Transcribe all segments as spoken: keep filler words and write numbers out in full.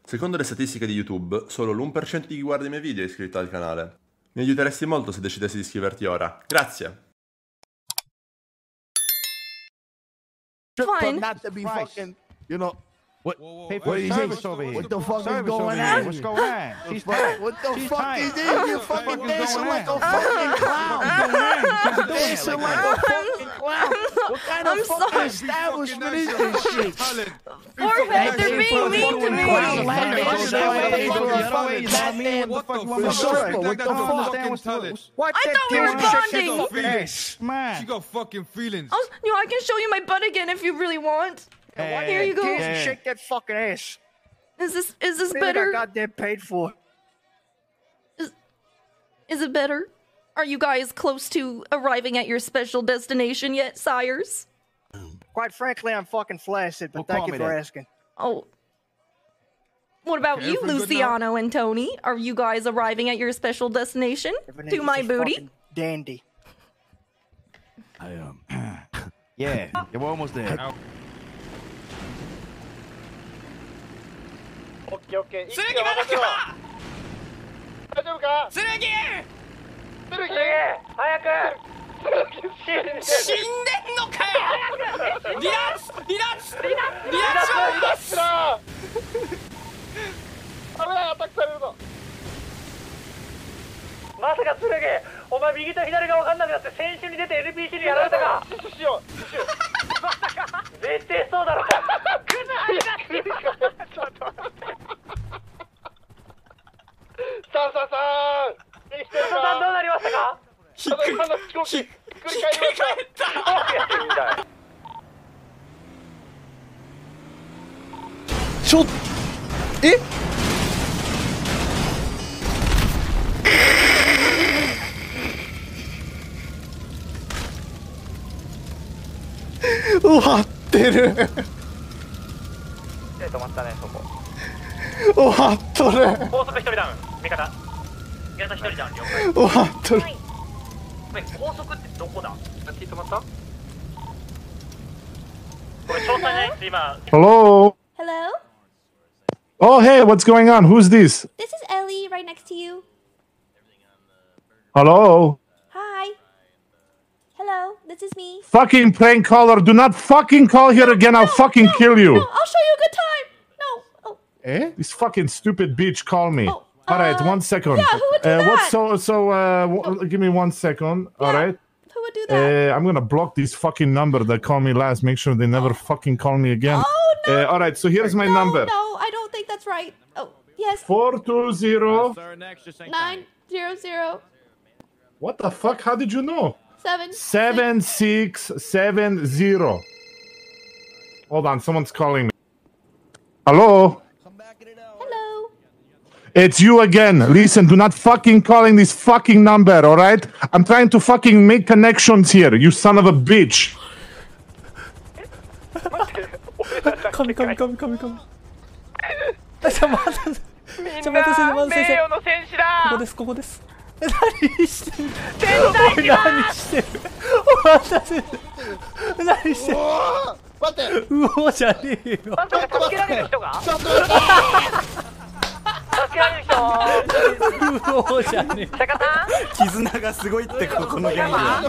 Secondo le statistiche di YouTube, solo l'uno per cento di chi guarda i miei video è iscritto al canale. Mi aiuteresti molto se decidessi di iscriverti ora. Grazie! Fine. Not to be fucking, you know. What? Whoa, whoa, Pay whoa, for hey, the service service over here. What the fuck Service is going over on? here. What's going on? She's tight. What the She's fuck tight. is this? You fucking What the fuck is dancing going like a on? fucking clown. You're Dancing like a fucking clown. What kind of I'm fucking sorry. establishment is this shit? Jorge, they're being mean to me. What I thought we were bonding. Man. She got fucking feelings. I was, you know, I can show you my butt again if you really want. Here you go. Shake that fucking ass. Is this is this I better? goddamn paid for. Is it better? Are you guys close to arriving at your special destination yet, sires? Quite frankly, I'm fucking flaccid, but thank you for asking. Oh. What about Okay, you, everything good now? Luciano and Tony? Are you guys arriving at your special destination? To my booty? Dandy. I um, yeah, yeah, we're almost there. Okay, okay. 剣まだか大丈夫か剣剣早く死んでんのかよ離脱離脱離脱離脱しろ危ないアタックされるぞまさか剣お前右と左が分かんなくなって先週に出て エルピーシー にやられたか自首しよう自首まさか絶対そうだろクズありがとうちょっと待ってさんさんさん生きてるかさんどうなりましたかひっくりひっくり返りましたちょえ終わってる止まったねそこ終わっとる高速一人ダウン味方味方一人ダウン了解終わっとる高速ってどこだ止まったこれ詳細ないっす今 Hello? Hello? Oh, hey, what's going on? Who's this? This is Ellie right next to you. Hello? Hi. Hello, this is me. Fucking prank caller, do not fucking call here again, I'll fucking kill you. No, I'll show you a good time. No. Oh, Eh? This fucking stupid bitch call me. Oh, Alright, uh, one second. yeah, who would do uh, that? What's so, so, uh, w- give me one second, alright? who would do that? Uh, I'm gonna block this fucking number that called me last, make sure they never fucking call me again. Oh, no. Uh, alright, so here's my no, number. No, I don't think that's right. Oh, yes. four two zero. Nine zero zero What the fuck? How did you know? seven seven six seven zero. Hold on, someone's calling me. Hello? Hello. It's you again. Listen, do not fucking calling this fucking number, alright? I'm trying to fucking make connections here, you son of a bitch. 神神神神神あちょ待ってちょ待って先生待って先生の戦士だここですここですえ何してるおい何してるお待たせ何してる待ってうおじゃねえよあんたが助けられる人がちょっと助けられる人うおじゃねえ坂さん絆がすごいってここのゲームでは。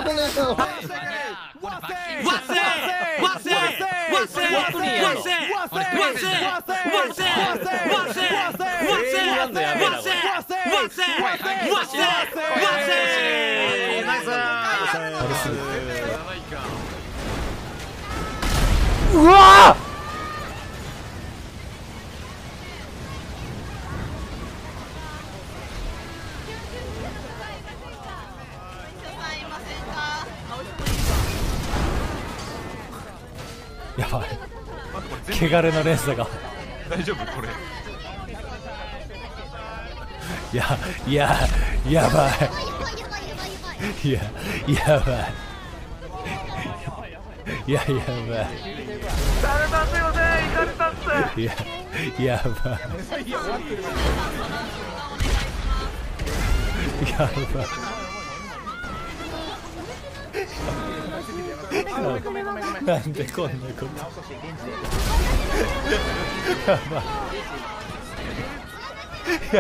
うわやばい汚れの連鎖が大丈夫これ。 いやいややばいいややばいいややばい誰だすよね行かれたっていややばいやばいなんでこんなことやばいや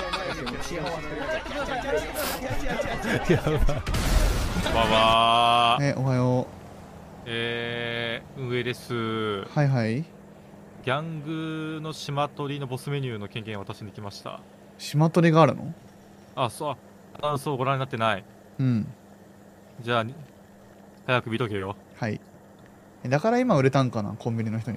ばばばー。 え、おはよえー、運営です。 う。はいはい。 ギャングの島取りのボスメニューの権限を渡しに来ました。 島取りがあるの？ あ、そう、アナウンスをご覧になってない。 うん。 じゃあ、早く見とけよ。 はい。だから今売れたんかな、コンビニの人に。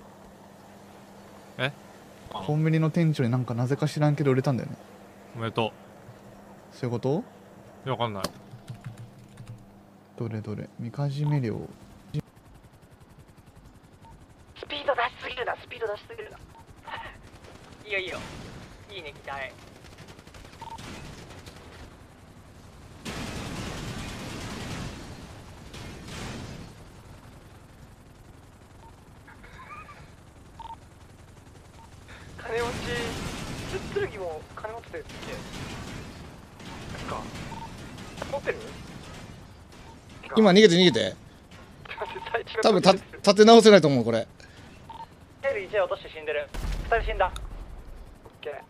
え？ コンビニの店長になんかなぜか知らんけど売れたんだよね。 おめでとう。そういうこと？ いや、わかんない。 どれどれ、みかじめ料。 スピード出しすぎるな、スピード出しすぎるな。いいよいいよ。いいね、期待。金持ち、剣も金持ってるっけ？ですか？持ってる？ 今逃げて逃げて。多分た立て直せないと思うこれ。 エルいち落として死んでる。ふたり死んだ。オッケ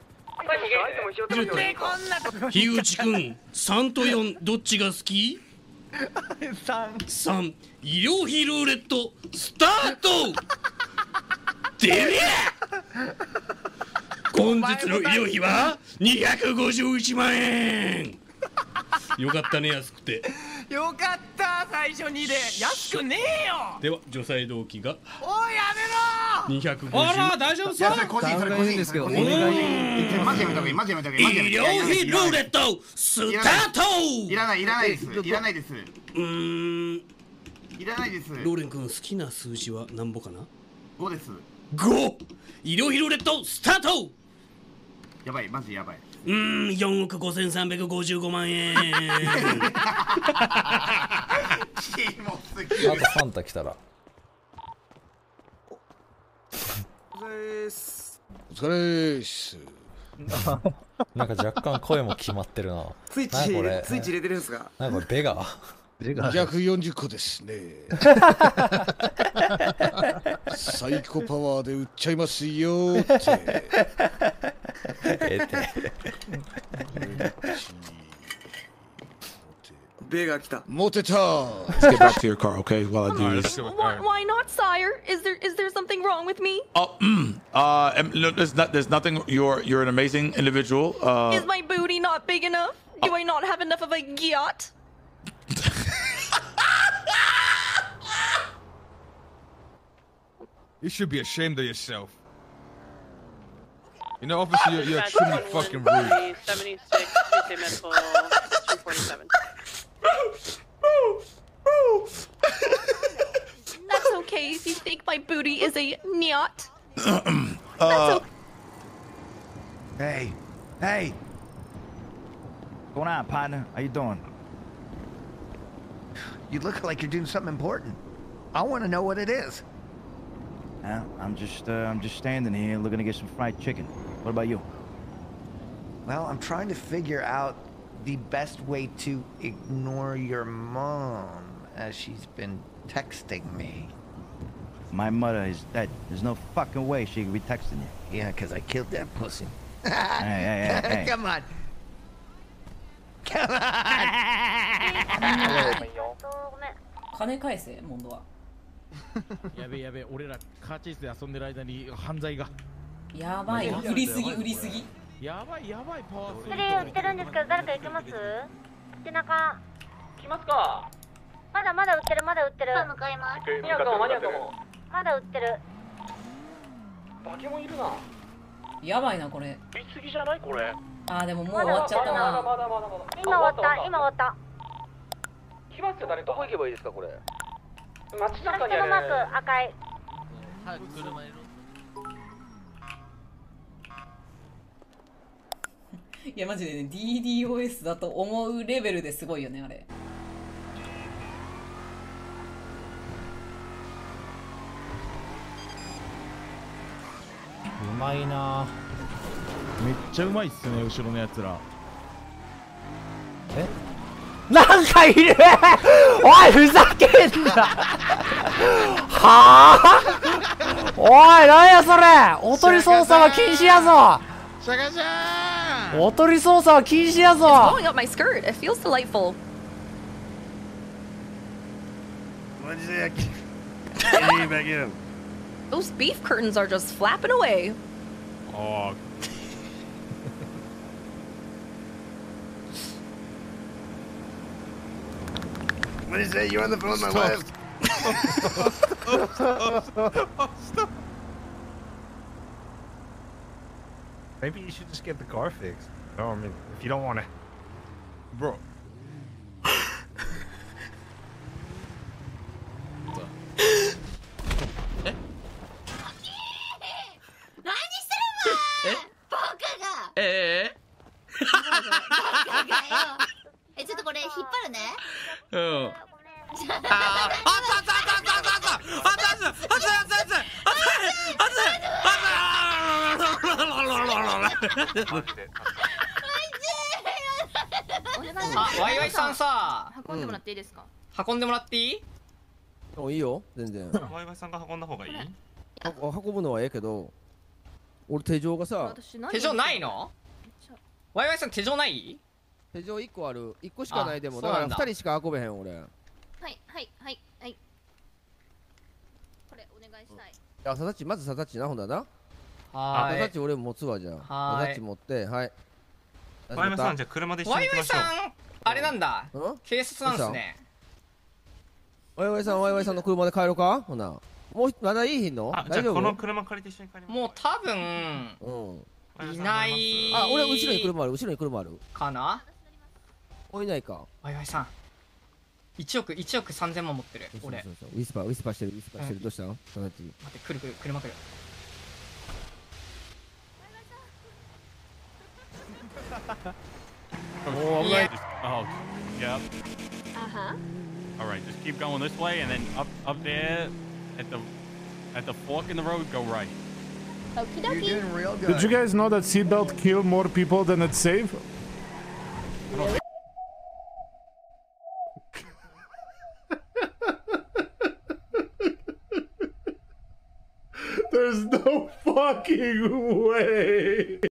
ー。 樋口くん、さんとよんどっちが好き？ さん。 さん、医療費ルーレットスタート。でりゃ。本日の医療費はにひゃくごじゅういちまんえん。よかったね、安くて。 よかった、最初にで安くねえよ。では除細動機がおいやめろ。 にひゃくごじゅう。あら大丈夫そう。 個人それ個人ですけど。マジやめた方がいい、マジやめた方がいい。 医療費ルーレットスタート。 いらないいらないですいらないです。 うーん、 いらないです。 ローレン君好きな数字は何ぼかな？ ごです。 ご。医療費ルーレットスタート。 やばい、マジやばい。 うーん、よんおくごせんさんびゃくごじゅうごまんえん。 あとサンタ来たら。 お疲れっす。 お疲れっす。 なんか若干声も決まってるな。 スイッチスイッチ入れてるんですか？ なんかこれベガにひゃくよんじゅっこですね。サイコパワーで売っちゃいますよって。 ええって。 ベガ来た。 モテた。 Let's get back to your car, okay? While I do this. Why, why not, sire? Is there is there something wrong with me? Oh, mm, uh, em- no, there's not. There's nothing. You're you're an amazing individual. Uh, Is my booty not big enough? Do I not have enough of a yacht? You should be ashamed of yourself. You know, officer, you're, you're extremely fucking rude. seventy-six, U K Medical, two forty-seven. That's okay if you think my booty is a yacht. uh, Hey, hey. What's going on, partner? How you doing? You look like you're doing something important. I want to know what it is. Uh, I'm just, uh, I'm just standing here looking to get some fried chicken. What about you? Well, I'm trying to figure out the best way to ignore your mom as she's been texting me. My mother is dead. There's no fucking way she could be texting you. Yeah, because I killed that pussy. Hey, hey, hey, hey. Come on. Come on. 金返せ、モンドは。 やべやべ、俺らカーチェイスで遊んでる間に犯罪が。 やばい、売りすぎ、売りすぎ。 やばいやばい、パワースそれ売ってるんですけど、誰か行けます？背中。 来ますか？ まだまだ売ってる、まだ売ってる。 向かいます。マニアかもマニアかも。 まだ売ってる。 バケモンいるな。 やばいなこれ。 売りすぎじゃないこれ。 あーでももう終わっちゃったな。 まだまだまだまだ。 今終わった、今終わった。 来ますよ誰か。どこ行けばいいですかこれ。街中にある。マーク赤い。 早く車に乗いやマジでね ディーディーオーエス だと思うレベルですごいよねあれ。 うまいな。 めっちゃうまいっすね後ろのやつら。 え？なんかいるおいふざけんなはあおい、なんやそれ。おとり操作は禁止やぞ。 シャカシャおとり操作は禁止やぞ。 It's going up my skirt. It feels delightful. What'd you say? I can't get back in. Those beef curtains are just flapping away. Oh. What did you say? You're on the phone with my wife. Maybe you should just get the car fixed. No, I mean, if you don't want to. Bro. Eh? え、ちょっとこれ引っ張るね。 うん。ああ、あったあったあったあったあったあったあったあったあったあったあ、ワイワイさんさ、 運んでもらっていいですか？ 運んでもらっていい？ おいいよ、全然。 ワイワイさんが運んだ方がいい？ あ、運ぶのはええけど、俺手錠がさ、 手錠ないの？ワイワイさん手錠ない？ 手錠いっこある。いっこしかないでも、 あだからふたりしか運べへん俺。 はいはいはいはい。これお願いしたい。 あ、サタッチ、まずサタッチな、ほんだな。 はーい。 サタッチ俺持つわ、じゃあ。サタッチ持って、はい。 ワイワイさん、じゃあ車で一緒に行きましょう。 ワイワイさん、あれなんだ。警察なんですね。 ワイワイさん、ワイワイさんの車で帰ろうかほな。もう、まだいいひんの？ あ、じゃあこの車借りて一緒に帰ります。 もう多分、いない。 あ、俺後ろに車ある、後ろに車ある。 かな？ おいないか。 ワイワイさん。いちおく、いちおくさんぜんまん持ってる。俺。 ウィスパー、ウィスパーしてる、ウィスパーしてる。どうしたの？ 待って、来る来る、車来る。 Oh, Yeah. oh, yep. Uh-huh. All right, just keep going this way, and then up, up there, at the, at the fork in the road, go right. Okie dokie. You're doing real good. Did you guys know that seatbelt kill more people than it save? There's no fucking way.